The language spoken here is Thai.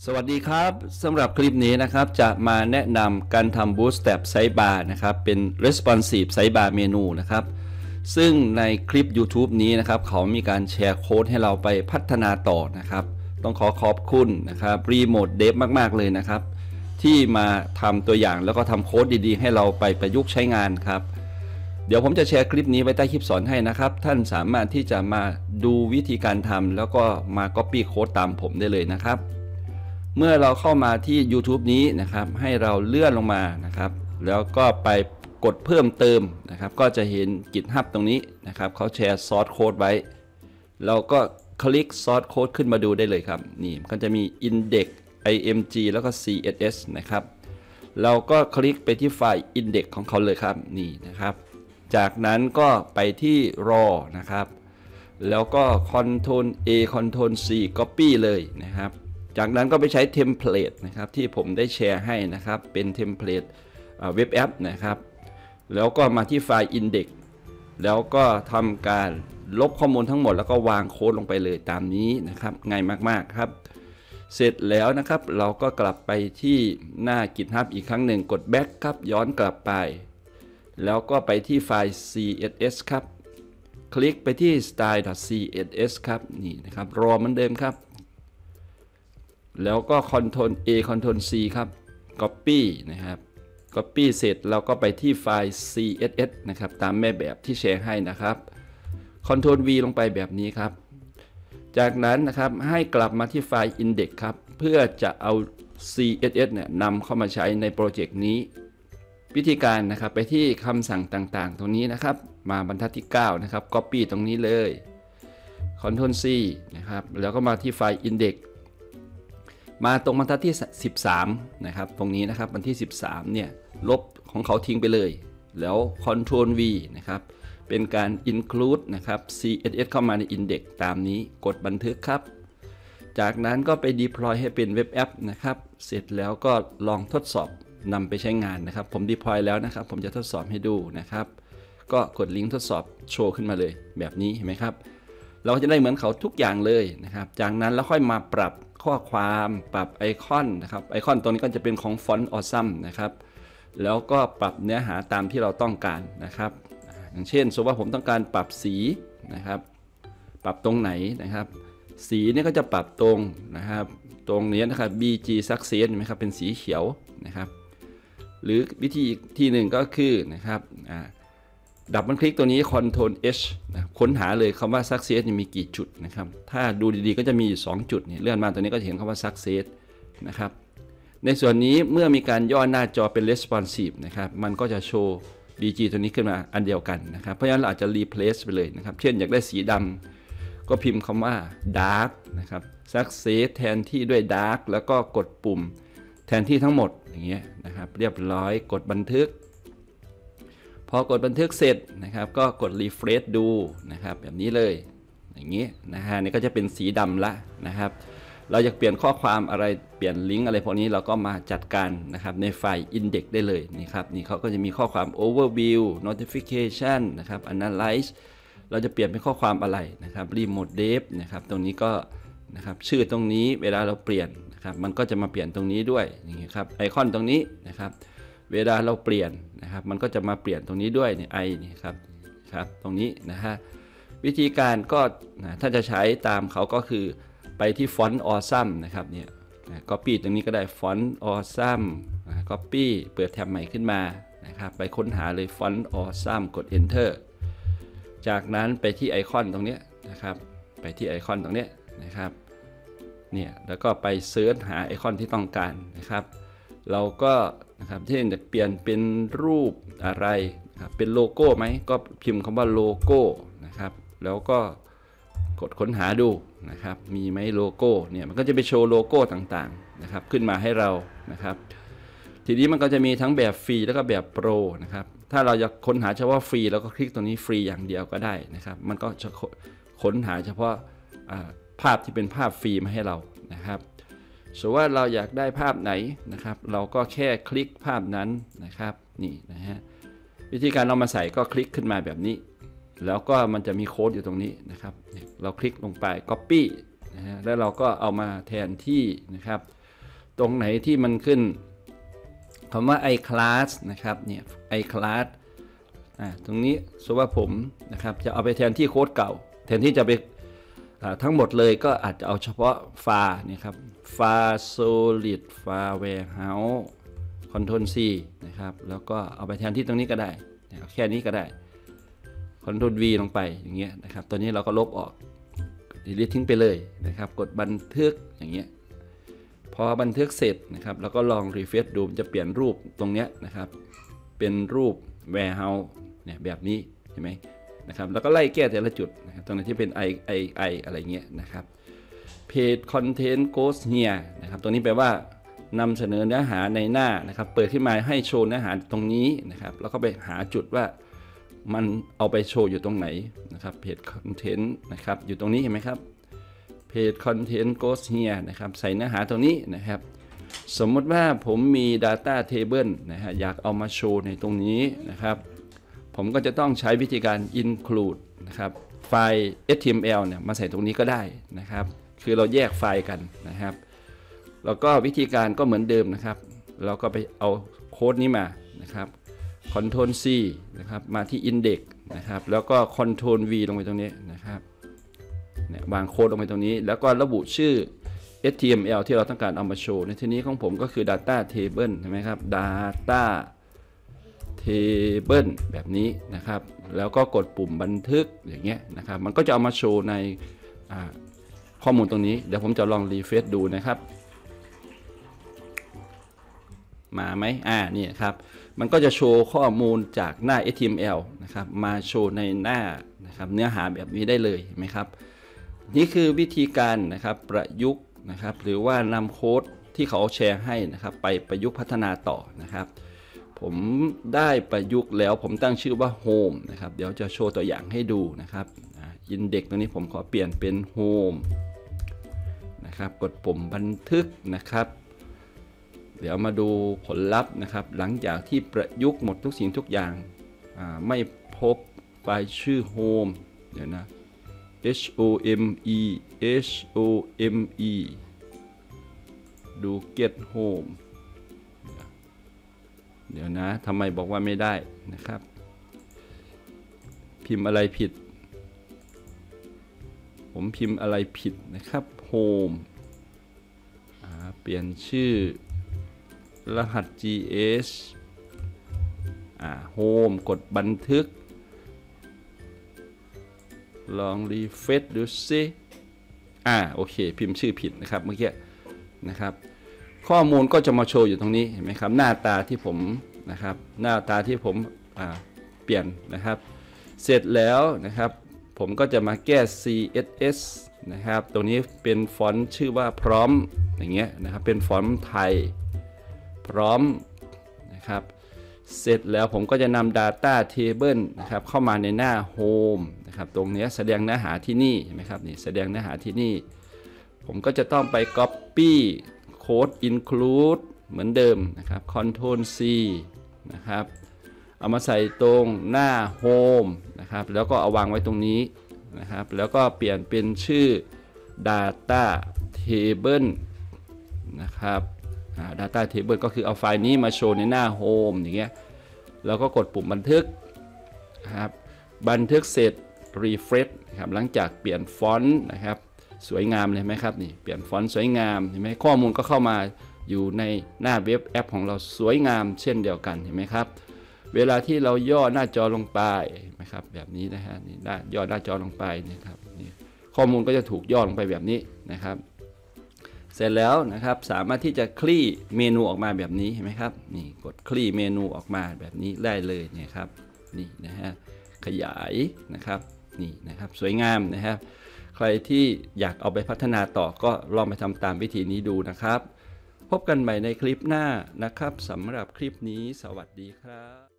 สวัสดีครับสำหรับคลิปนี้นะครับจะมาแนะนำการทำ Bootstrap Sidebar นะครับเป็น Responsive Sidebar Menu นะครับซึ่งในคลิป YouTube นี้นะครับเขามีการแชร์โค้ดให้เราไปพัฒนาต่อนะครับต้องขอบคุณนะครับ Remote Dev มากๆเลยนะครับที่มาทำตัวอย่างแล้วก็ทำโค้ดดีๆให้เราไปประยุกต์ใช้งานครับเดี๋ยวผมจะแชร์คลิปนี้ไว้ใต้คลิปสอนให้นะครับท่านสามารถที่จะมาดูวิธีการทำแล้วก็มา Copy โค้ดตามผมได้เลยนะครับเมื่อเราเข้ามาที่ YouTube นี้นะครับให้เราเลื่อนลงมานะครับแล้วก็ไปกดเพิ่มเติมนะครับก็จะเห็น GitHub ตรงนี้นะครับเขาแชร์ซอสโค้ดไว้เราก็คลิกซอสโค้ดขึ้นมาดูได้เลยครับนี่ก็จะมี Index img แล้วก็ css นะครับเราก็คลิกไปที่ไฟล์ Index ของเขาเลยครับนี่นะครับจากนั้นก็ไปที่ raw นะครับแล้วก็ Ctrl A Ctrl C Copy เลยนะครับจากนั้นก็ไปใช้เทมเพลตนะครับที่ผมได้แชร์ให้นะครับเป็นเทมเพลตเว็บแอปนะครับแล้วก็มาที่ไฟล์ Index แล้วก็ทำการลบข้อมูลทั้งหมดแล้วก็วางโค้ดลงไปเลยตามนี้นะครับง่ายมากๆครับเสร็จแล้วนะครับเราก็กลับไปที่หน้า GitHub อีกครั้งหนึ่งกด back ครับย้อนกลับไปแล้วก็ไปที่ไฟล์ css ครับคลิกไปที่ style.css ครับนี่นะครับรอเหมือนเดิมครับแล้วก็ Ctrl A Ctrl C ครับ Copy นะครับ Copy เสร็จเราก็ไปที่ไฟล์ CSS นะครับตามแม่แบบที่แชร์ให้นะครับ Ctrl V ลงไปแบบนี้ครับจากนั้นนะครับให้กลับมาที่ไฟล์ Index ครับเพื่อจะเอา CSS เนี่ยนำเข้ามาใช้ในโปรเจกต์นี้วิธีการนะครับไปที่คำสั่งต่างๆตรงนี้นะครับมาบรรทัดที่9นะครับ Copy ตรงนี้เลย Ctrl C นะครับแล้วก็มาที่ไฟล์ Indexมาตรงบรรทัดที่13นะครับตรงนี้นะครับบรรทัดที่13เนี่ยลบของเขาทิ้งไปเลยแล้ว Ctrl V นะครับเป็นการ include นะครับ CSS เข้ามาใน Index ตามนี้กดบันทึกครับจากนั้นก็ไป deploy ให้เป็นเว็บแอปนะครับเสร็จแล้วก็ลองทดสอบนำไปใช้งานนะครับผม deploy แล้วนะครับผมจะทดสอบให้ดูนะครับก็กดลิงก์ทดสอบโชว์ขึ้นมาเลยแบบนี้เห็นไหมครับเราจะได้เหมือนเขาทุกอย่างเลยนะครับจากนั้นแล้วค่อยมาปรับข้อความปรับไอคอนนะครับไอคอนตัวนี้ก็จะเป็นของฟอนต์ออซัมนะครับแล้วก็ปรับเนื้อหาตามที่เราต้องการนะครับอย่างเช่นสมมติว่าผมต้องการปรับสีนะครับปรับตรงไหนนะครับสีนี่ก็จะปรับตรงนะครับตรงนี้นะครับ BG Success เห็นไหมครับเป็นสีเขียวนะครับหรือวิธีอีกที่หนึ่งก็คือนะครับดับเบิลคลิกตัวนี้ Ctrl H นะค้นหาเลยคำว่า Success มีกี่จุดนะครับถ้าดูดีๆก็จะมีอยู่2จุดเนี่ยเลื่อนมาตัวนี้ก็จะเห็นคำว่า Success นะครับในส่วนนี้เมื่อมีการย่อหน้าจอเป็น Responsive นะครับมันก็จะโชว์ BG ตัวนี้ขึ้นมาอันเดียวกันนะครับเพราะฉะนั้นเราอาจจะ Replace ไปเลยนะครับเช่นอยากได้สีดำก็พิมพ์คำว่า Dark นะครับ Success แทนที่ด้วย Dark แล้วก็กดปุ่มแทนที่ทั้งหมดอย่างเงี้ยนะครับเรียบร้อยกดบันทึกพอกดบันทึกเสร็จนะครับก็กด refresh ดูนะครับแบบนี้เลยอย่างนี้นะฮะนี่ก็จะเป็นสีดำละนะครับเราอยากเปลี่ยนข้อความอะไรเปลี่ยนลิงก์อะไรพวกนี้เราก็มาจัดการนะครับในไฟล์ index ได้เลยนี่ครับนี่เขาก็จะมีข้อความ overview notification นะครับ analyze เราจะเปลี่ยนเป็นข้อความอะไรนะครับ remote dev นะครับตรงนี้ก็นะครับชื่อตรงนี้เวลาเราเปลี่ยนนะครับมันก็จะมาเปลี่ยนตรงนี้ด้วยอย่างนี้ครับไอคอนตรงนี้นะครับเวลาเราเปลี่ยนนะครับมันก็จะมาเปลี่ยนตรงนี้ด้วยเนี่ยไอนี่ครับตรงนี้นะฮะวิธีการก็ถ้าจะใช้ตามเขาก็คือไปที่ฟอนต์ออซัมนะครับเนี่ยCopy ตรงนี้ก็ได้ฟอนต์ออซัมCopy เปิดแท็บใหม่ขึ้นมานะครับไปค้นหาเลยฟอนต์ออซัมกด Enter จากนั้นไปที่ไอคอนตรงนี้นะครับไปที่ไอคอนตรงนี้นะครับเนี่ยแล้วก็ไปเซิร์ชหาไอคอนที่ต้องการนะครับเราก็นะครับเช่นจะเปลี่ยนเป็นรูปอะไรนะครับเป็นโลโก้ไหมก็พิมพ์คำว่าโลโก้นะครับแล้วก็กดค้นหาดูนะครับมีไหมโลโก้เนี่ยมันก็จะไปโชว์โลโก้ต่างๆนะครับขึ้นมาให้เรานะครับทีนี้มันก็จะมีทั้งแบบฟรีแล้วก็แบบโปรนะครับถ้าเราอยากค้นหาเฉพาะฟรีแล้วก็คลิกตัวนี้ฟรีอย่างเดียวก็ได้นะครับมันก็จะค้นหาเฉพาะภาพที่เป็นภาพฟรีมาให้เรานะครับสมมติว่าเราอยากได้ภาพไหนนะครับเราก็แค่คลิกภาพนั้นนะครับนี่นะฮะวิธีการเรามาใส่ก็คลิกขึ้นมาแบบนี้แล้วก็มันจะมีโค้ดอยู่ตรงนี้นะครับเราคลิกลงไป Copy นะฮะแล้วเราก็เอามาแทนที่นะครับตรงไหนที่มันขึ้นคำว่า iClass นะครับเนี่ย iClass ตรงนี้สมมติว่าผมนะครับจะเอาไปแทนที่โค้ดเก่าแทนที่จะไปทั้งหมดเลยก็อาจจะเอาเฉพาะ far นี่ครับ far solid far warehouse Ctrl C นะครับแล้วก็เอาไปแทนที่ตรงนี้ก็ได้แค่นี้ก็ได้ Ctrl V ลงไปอย่างเงี้ยนะครับตัวนี้เราก็ลบออก delete ทิ้งไปเลยนะครับกดบันทึกอย่างเงี้ยพอบันทึกเสร็จนะครับแล้วก็ลองรีเฟรชดูจะเปลี่ยนรูปตรงเนี้ยนะครับเป็นรูป warehouse เนี่ยแบบนี้เห็นไหมนะครับแล้วก็ไล่แก้แต่ละจุดนะครับตรงไหนที่เป็น I อะไรเงี้ยนะครับเพจ content goes here นะครับตรงนี้แปลว่านำเสนอเนื้อหาในหน้านะครับเปิดขึ้นมาให้โชว์เนื้อหาตรงนี้นะครับแล้วก็ไปหาจุดว่ามันเอาไปโชว์อยู่ตรงไหนนะครับเพจ content นะครับอยู่ตรงนี้เห็นไหมครับเพจ content goes here นะครับใส่เนื้อหาตรงนี้นะครับสมมติว่าผมมี data table นะฮะอยากเอามาโชว์ในตรงนี้นะครับผมก็จะต้องใช้วิธีการ include นะครับไฟล์ HTML เนี่ยมาใส่ตรงนี้ก็ได้นะครับคือเราแยกไฟล์กันนะครับแล้วก็วิธีการก็เหมือนเดิมนะครับเราก็ไปเอาโค้ดนี้มานะครับ Ctrl C นะครับมาที่ Index นะครับแล้วก็ Ctrl V ลงไปตรงนี้นะครับเนี่ยวางโค้ดลงไปตรงนี้แล้วก็ระบุชื่อ HTML ที่เราต้องการเอามาโชว์ในที่นี้ของผมก็คือ Data Table ใช่ไหมครับ Data Table แบบนี้นะครับแล้วก็กดปุ่มบันทึกอย่างเงี้ยนะครับมันก็จะเอามาโชว์ในข้อมูลตรงนี้เดี๋ยวผมจะลองรีเฟรชดูนะครับมาไหมนี่ครับมันก็จะโชว์ข้อมูลจากหน้า HTML นะครับมาโชว์ในหน้านะครับเนื้อหาแบบนี้ได้เลยเห็นไหมครับนี่คือวิธีการนะครับประยุกต์นะครับหรือว่านำโค้ดที่เขาแชร์ให้นะครับไปประยุกต์พัฒนาต่อนะครับผมได้ประยุกต์แล้วผมตั้งชื่อว่า Home นะครับเดี๋ยวจะโชว์ตัวอย่างให้ดูนะครับIndex ตัวนี้ผมขอเปลี่ยนเป็น Home นะครับกดปุ่มบันทึกนะครับเดี๋ยวมาดูผลลัพธ์นะครับหลังจากที่ประยุกต์หมดทุกสิ่งทุกอย่างไม่พบไฟล์ชื่อ Home เดี๋ยวนะ HOME ดู Get Home เดี๋ยวนะทำไมบอกว่าไม่ได้นะครับพิมพ์อะไรผิดผมพิมพ์อะไรผิดนะครับ Home เปลี่ยนชื่อรหัส GS Home กดบันทึกลองรีเฟรชดูซิโอเคพิมพ์ชื่อผิดนะครับเมื่อกี้นะครับข้อมูลก็จะมาโชว์อยู่ตรงนี้เห็นไหมครับหน้าตาที่ผมนะครับหน้าตาที่ผมเปลี่ยนนะครับเสร็จแล้วนะครับผมก็จะมาแก้ CSS นะครับตรงนี้เป็นฟอนต์ชื่อว่าพร้อมอย่างเงี้ยนะครับเป็นฟอนต์ไทยพร้อมนะครับเสร็จแล้วผมก็จะนำ Data Table นะครับเข้ามาในหน้า Home นะครับตรงนี้แสดงเนื้อหาที่นี่เห็นไหมครับนี่แสดงเนื้อหาที่นี่ผมก็จะต้องไป Copy Code Include เหมือนเดิมนะครับ Ctrl C นะครับเอามาใส่ตรงหน้า Home นะครับแล้วก็เอาวางไว้ตรงนี้นะครับแล้วก็เปลี่ยนเป็นชื่อ Data Table นะครับData Table ก็คือเอาไฟล์นี้มาโชว์ในหน้า Home อย่างเงี้ยแล้วก็กดปุ่มบันทึกครับบันทึกเสร็จ Refresh นะครับหลังจากเปลี่ยนฟอนต์นะครับสวยงามเลยไหมครับนี่เปลี่ยนฟอนต์สวยงามเห็นไหมข้อมูลก็เข้ามาอยู่ในหน้าเว็บแอปของเราสวยงามเช่นเดียวกันเห็นไหมครับเวลาที่เราย่อหน้าจอลงไปนะครับแบบนี้นะฮะนี่ย่อหน้าจอลงไปนี่ครับนี่ข้อมูลก็จะถูกย่อลงไปแบบนี้นะครับเสร็จแล้วนะครับสามารถที่จะคลี่เมนูออกมาแบบนี้เห็นไหมครับนี่กดคลี่เมนูออกมาแบบนี้ได้เลยเนี่ยครับนี่นะฮะขยายนะครับนี่นะครับสวยงามนะครับใครที่อยากเอาไปพัฒนาต่อก็ลองไปทำตามวิธีนี้ดูนะครับพบกันใหม่ในคลิปหน้านะครับสำหรับคลิปนี้สวัสดีครับ